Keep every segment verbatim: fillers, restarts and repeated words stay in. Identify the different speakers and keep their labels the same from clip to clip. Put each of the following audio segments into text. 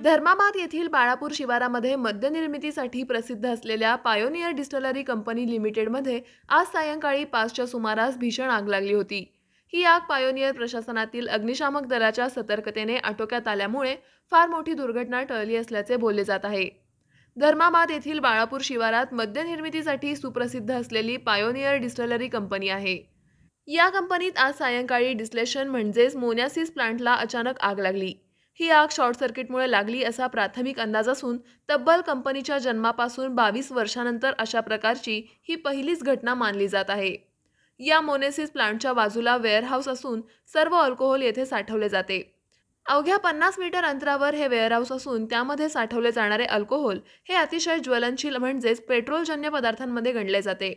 Speaker 1: धर्माबाद येथील बाळापूर शिवारामध्ये मद्य निर्मितीसाठी प्रसिद्ध असलेल्या पायोनियर डिस्टलरी कंपनी लिमिटेडमध्ये आज सायंकाळी पाचच्या सुमारास भीषण आग लागली होती। ही आग पायोनियर प्रशासनातील अग्निशामक दलाच्या सतर्कतेने आटोक्यात आल्यामुळे फार मोठी दुर्घटना टळली असल्याचे बोलले जात आहे। धर्माबाद येथील बाळापूर शिवारात मद्य निर्मितीसाठी सुप्रसिद्ध असलेली पायोनियर डिस्टलरी कंपनी आहे। या कंपनीत आज सायंकाळी डिस्लेशन म्हणजेच मोनॅसिस प्लांटला अचानक आग लागली। ही आग शॉर्ट सर्किटमुळे लागली असा प्राथमिक अंदाज असून तब्बल कंपनीच्या जन्मापासून बावीस वर्षांनंतर अशा प्रकारची ही पहिलीच घटना मानली जात आहे। या मोनॅसिस प्लांटच्या बाजूला वेअरहाऊस असून सर्व अल्कोहोल येथे साठवले जाते। अवघ्या पन्नास मीटर अंतरावर हे वेअरहाऊस असून त्यामध्ये साठवले जाणारे अल्कोहोल हे अतिशय ज्वलनशील म्हणजेच पेट्रोलजन्य पदार्थांमध्ये गणले जाते।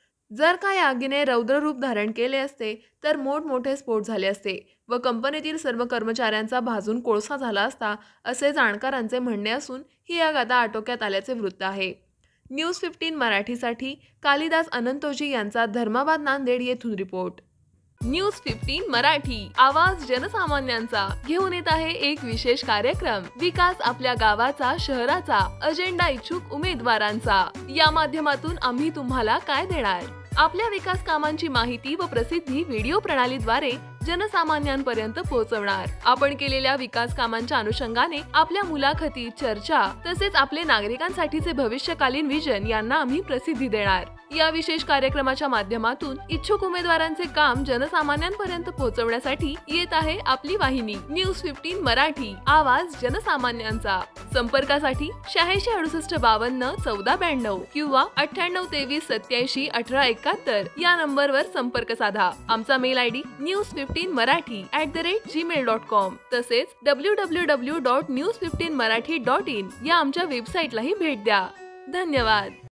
Speaker 1: जर का या आगीने रौद्र रूप धारण केले असते तर मोठमोठे स्फोट झाले असते व कंपनीतील सर्व कर्मचाऱ्यांचा भाजून कोळसा झाला असता असे जाणकारांचे म्हणणे असून ही आग आता आटोक्यात आल्याचे वृत्त आहे। न्यूज फिफ्टीन मराठीसाठी कालिदास अनंतोजी यांचा धर्माबाद नांदेड येथून रिपोर्ट। न्यूज फिफ्टीन मराठी आवाज जनसामान्यांचा घेऊन येत आहे एक विशेष कार्यक्रम, विकास आपल्या गावाचा शहराचा, अजेंडा इच्छुक उमेदवारांचा। या माध्यमातून आम्ही तुम्हाला काय देणार? आपल्या विकास कामांची माहिती व प्रसिद्धी व्हिडिओ प्रणालीद्वारे जनसामान्यांपर्यंत पोहोचवणार। आपण केलेल्या विकास कामांच्या अनुषंगाने आपल्या मुलाखती, चर्चा तसेच आपले नागरिकांसाठीचे भविष्यकालीन विजन यांना आम्ही प्रसिद्धी देणार। या विशेष कार्यक्रमाच्या माध्यमातून इच्छुक उमेदवारांचे काम जनसामान्यांपर्यंत पोहोचवण्यासाठी येत आहे आपली वाहिनी न्यूज फिफ्टीन मराठी आवाज जनसामान्यांचा। संपर्कासाठी शहाऐंशी अडुसष्ट बावन्न चौदा ब्याण्णव किंवा अठ्ठ्याण्णव तेवीस सत्याऐंशी अठरा एकाहत्तर या नंबरवर संपर्क साधा। आमचा mail I D news fifteen Marathi at the rate Gmail dot com तसेच W W W dot news fifteen Marathi dot in या आमच्या वेबसाईटलाही भेट द्या। धन्यवाद।